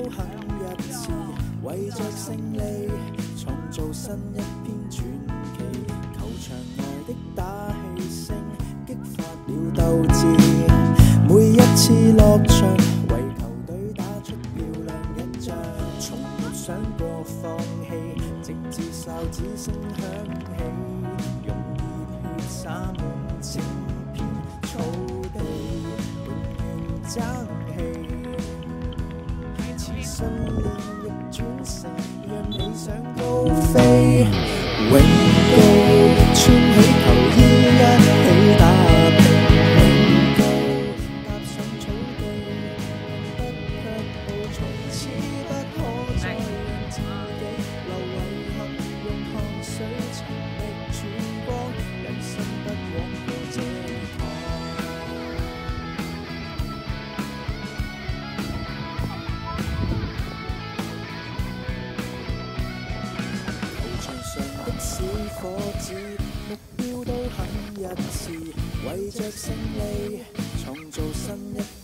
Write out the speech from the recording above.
很一致，為着勝利創造新一篇傳奇。球場內的打氣聲激發了鬥志，每一次落場為球隊打出漂亮一仗，從沒想過放棄，直至哨子聲響起，用熱血灑滿整片草地，永遠爭氣。似信念逆轉成，讓理想高飛，永高穿起球衣一起打拼，永高踏上草地，不卻步，從此不可再讓自己留遺憾，用汗水尋覓曙光，人生不枉過這趟。球場上的小伙子，目標都很一致，為着勝利創造新一